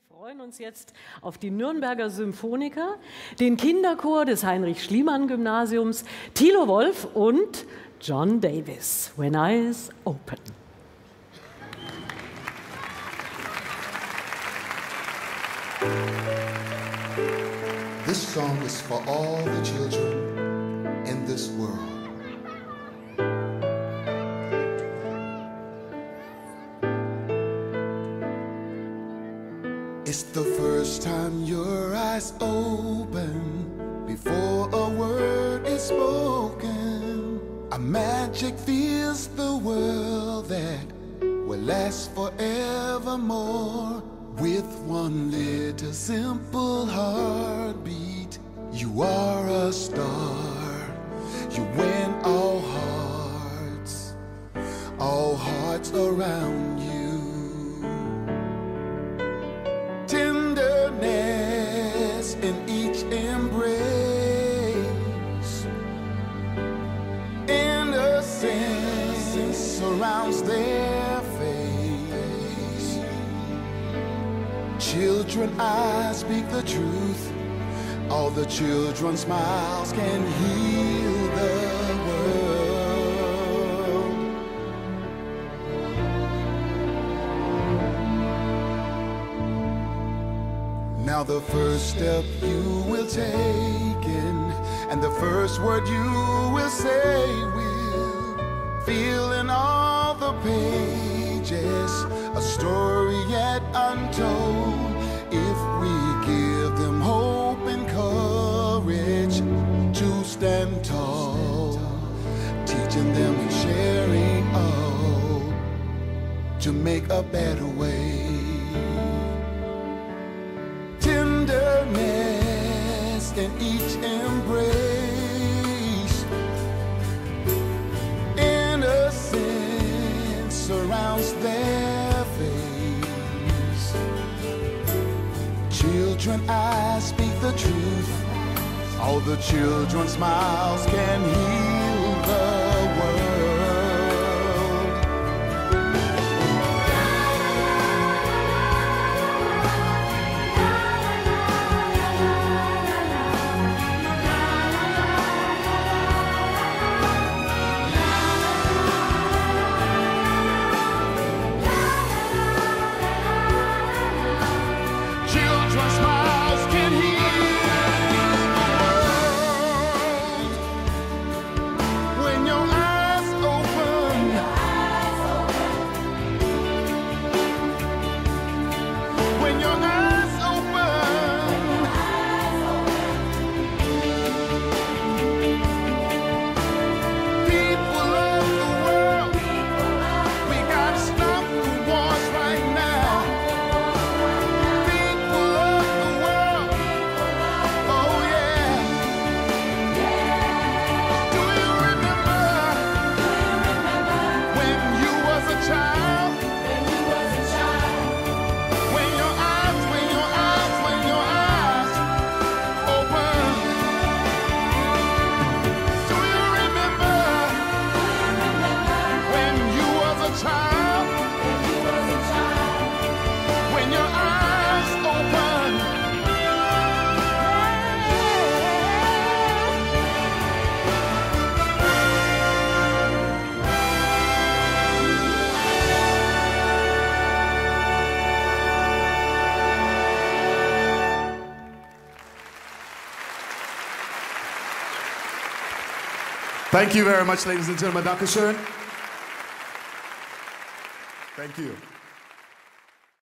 freuen uns jetzt auf die Nürnberger Symphoniker, den Kinderchor des Heinrich-Schliemann-Gymnasiums, Thilo Wolf und John Davis. When Eyes Open. This song is for all the children in this world. It's the first time your eyes open before a word is spoken. A magic fills the world that will last forevermore. With one little simple heartbeat, you are a star. You win all hearts around you. Tenderness in each embrace, innocence surrounds their face. Children, I speak the truth. All the children's smiles can heal the world. Now the first step you will take and the first word you will say will fill in all the pages, a story yet untold. If we give them hope and courage to stand tall, teaching them and sharing all to make a better way. Tenderness in each embrace, innocence surrounds their face. Children, I speak the truth. All the children's smiles can heal the world. Thank you very much, ladies and gentlemen. Dankeschön. Thank you.